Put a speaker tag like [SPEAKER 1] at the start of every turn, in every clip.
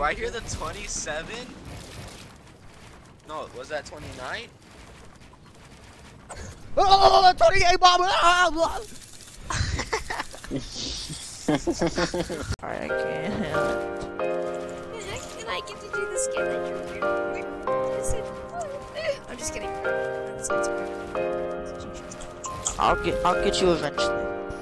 [SPEAKER 1] I hear the 27? No, was that 29?
[SPEAKER 2] Oh, 28 bomb! Alright, I can't.
[SPEAKER 3] Can I get to do the skin that you're I'm just kidding.
[SPEAKER 2] I'll get you eventually.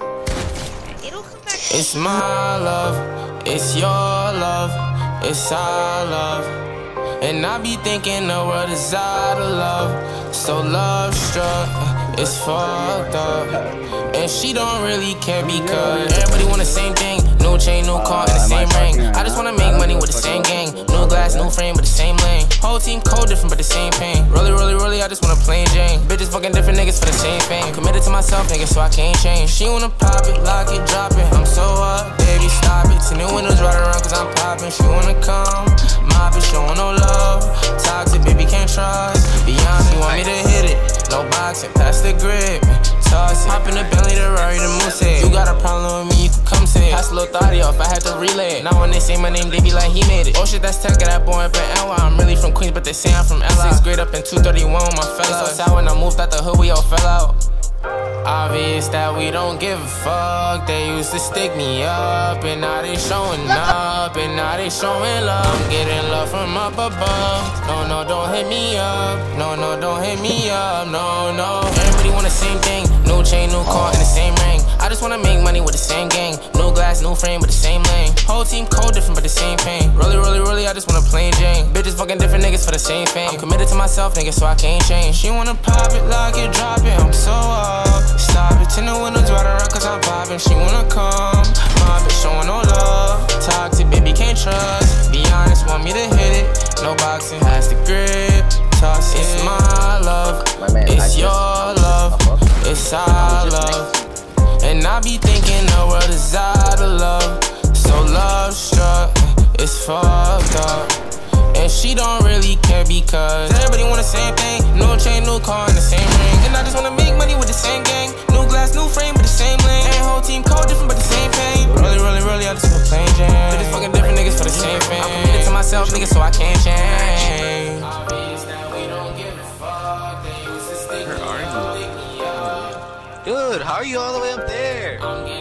[SPEAKER 3] It'll come back.
[SPEAKER 4] It's my love, it's your love, it's our love. And I be thinking the world is out of love. So love struck, it's fucked up. And she don't really care because everybody want the same thing. New chain, new car, and the same ring. I just wanna make money with the same gang. New glass, new frame, but the same lane. Whole team cold different, but the same pain. Really, I just wanna plain Jane. Bitches fucking different niggas for the same fame. I'm committed to myself, nigga, so I can't change. She wanna pop it, lock it, drop it. I'm so up, baby, stop it. 10 new windows right around cause I'm popping. She wanna come, mop it, showing no love. Toxic, baby, can't trust. Be honest, you want me to hit it. No boxing, pass the grip. Toss it. Hop in the Bentley, the Rari, the Moose. You got a problem with me, you can come say it. Pass a little thotty off, I had to relay it. Now when they say my name, they be like, he made it. Oh shit, that's tech, that boy up in NY. I'm really from Queens, but they say I'm from LA. 6th grade up in 231 with my fellas. So sad when I moved out the hood, we all fell out. Obvious that we don't give a fuck. They used to stick me up, and now they showing up, and now they showing love. I'm getting love from up above. No, don't hit me up. No, don't hit me up. No. Everybody want the same thing. New chain, new car, and the same ring. I just wanna make money with the same gang. New glass, new frame, but the same lane. Whole team cold different, but the same pain. Really, I just wanna plain Jane. Bitches fucking different niggas for the same fame. I'm committed to myself, nigga, so I can't change. She wanna pop it, lock it, drop it. I'm so up. Stop it, 10 the windows right around cause I'm popping. She wanna come, mop it, showing no love. Toxic, baby, can't trust. Be honest, want me to hit it. No boxing, pass the grip. Toss it. It's my love, it's your love, it's our love. And I be thinking the world is out of love. So love struck, it's fucked up. And she don't really care because everybody want the same thing. New chain, new car, and the same ring. And I just wanna make money with the same gang. New glass, new frame, but the same lane. And whole team cold different, but the same pain. Really, I just wanna plain Jane. Bitches fucking different niggas for the same fame. I'm committed to myself, nigga, so I can't change. Obvious that we don't give a fuck. They used to stick me up.
[SPEAKER 1] Dude, how are you all the way up there?